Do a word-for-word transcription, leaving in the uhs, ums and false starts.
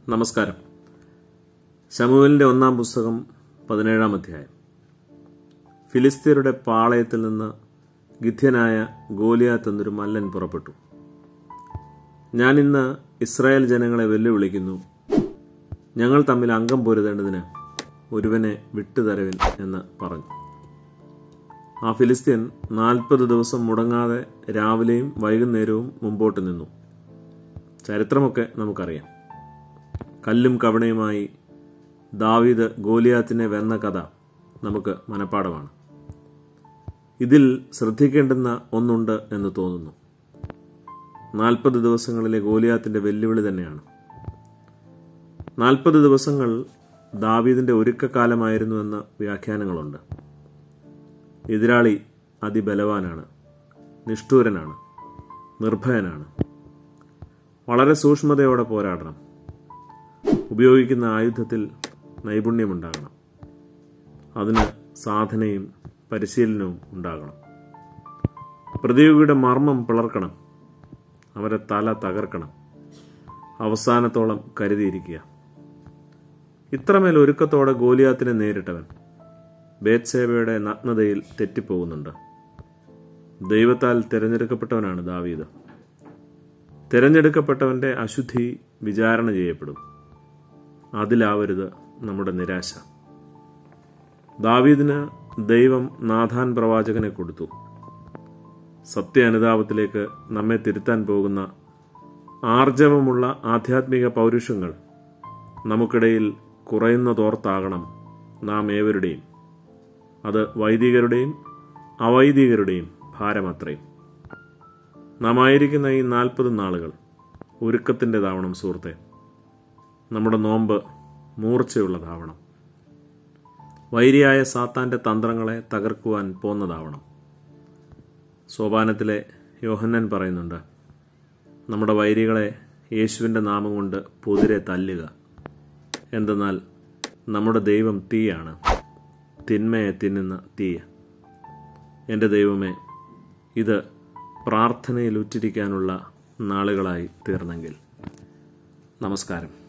നമസ്കാരം. ശമൂവേലിന്റെ ഒന്നാം പുസ്തകം പതിനേഴാം അധ്യായം. ഫിലിസ്ത്യരുടെ പാളയത്തിൽ നിന്ന് ഗിഥ്യനായ ഗോലിയാത്ത് എന്നൊരു മല്ലൻ പുറപ്പെട്ടു. ഞാൻ ഇന്ന് ഇസ്രായേൽ ജനങ്ങളെ വെല്ലുവിളിക്കുന്നു, ഞങ്ങൾ തമ്മിൽ അംഗം പൊരുതേണ്ടതിന് ഒരുവനെ വിട്ടുതരവിൻ എന്ന് പറഞ്ഞു. ആ ഫിലിസ്ത്യൻ നാൽപ്പത് ദിവസം മുടങ്ങാതെ രാവിലെയും വൈകുന്നേരവും മുമ്പോട്ട് നിന്നു. ചരിത്രമൊക്കെ നമുക്കറിയാം. കല്ലും കവണയുമായി ദാവീദ് ഗോലിയാത്തിനെ വെന്ന കഥ നമുക്ക് മനപ്പാടമാണ്. ഇതിൽ ശ്രദ്ധിക്കേണ്ടുന്ന ഒന്നുണ്ട് എന്ന് തോന്നുന്നു. നാൽപ്പത് ദിവസങ്ങളിലെ ഗോലിയാത്തിന്റെ വെല്ലുവിളി തന്നെയാണ്. നാൽപ്പത് ദിവസങ്ങൾ ദാവീദിന്റെ ഒരുക്കക്കാലമായിരുന്നു എന്ന വ്യാഖ്യാനങ്ങളുണ്ട്. എതിരാളി അതിബലവാനാണ്, നിഷ്ഠൂരനാണ്, നിർഭയനാണ്. വളരെ സൂക്ഷ്മതയോടെ പോരാടണം. ഉപയോഗിക്കുന്ന ആയുധത്തിൽ നൈപുണ്യമുണ്ടാകണം. അതിന് സാധനയും പരിശീലനവും ഉണ്ടാകണം. പ്രതിയോഗിയുടെ മർമ്മം പിളർക്കണം, അവരെ തല തകർക്കണം, അവസാനത്തോളം കരുതിയിരിക്കുക. ഇത്രമേൽ ഒരുക്കത്തോടെ ഗോലിയാത്തിനെ നേരിട്ടവൻ ബേത്ശേബയുടെ നഗ്നതയിൽ തെറ്റിപ്പോകുന്നുണ്ട്. ദൈവത്താൽ തിരഞ്ഞെടുക്കപ്പെട്ടവനാണ് ദാവീദ്. തിരഞ്ഞെടുക്കപ്പെട്ടവന്റെ അശുദ്ധി വിചാരണ ചെയ്യപ്പെടും. അതിലാവരുത് നമ്മുടെ നിരാശ. ദാവീദിന് ദൈവം നാഥാൻ പ്രവാചകനെ കൊടുത്തു. സത്യ അനുതാപത്തിലേക്ക് നമ്മെ തിരുത്താൻ പോകുന്ന ആർജവമുള്ള ആധ്യാത്മിക പൗരുഷങ്ങൾ നമുക്കിടയിൽ കുറയുന്നതോർത്താകണം നാം ഏവരുടെയും, അത് വൈദികരുടെയും അവൈദികരുടെയും ഭാരമത്രയും. നാം ആയിരിക്കുന്ന ഈ നാൽപ്പത് നാളുകൾ ഒരുക്കത്തിൻ്റെതാവണം സുഹൃത്തെ. നമ്മുടെ നോമ്പ് മൂർച്ചയുള്ളതാവണം. വൈരിയായ സാത്താന്റെ തന്ത്രങ്ങളെ തകർക്കുവാൻ പോന്നതാവണം. സോപാനത്തിലെ യോഹന്നാൻ പറയുന്നുണ്ട്, നമ്മുടെ വൈരികളെ യേശുവിൻ്റെ നാമം കൊണ്ട് പൊതിരെ തല്ലുക. എന്തെന്നാൽ നമ്മുടെ ദൈവം തീയാണ്, തിന്മയെ തിന്നുന്ന തീയ. എൻ്റെ ദൈവമേ, ഇത് പ്രാർത്ഥനയിൽ ഉറ്റിരിക്കാനുള്ള നാളുകളായി തീർന്നെങ്കിൽ. നമസ്കാരം.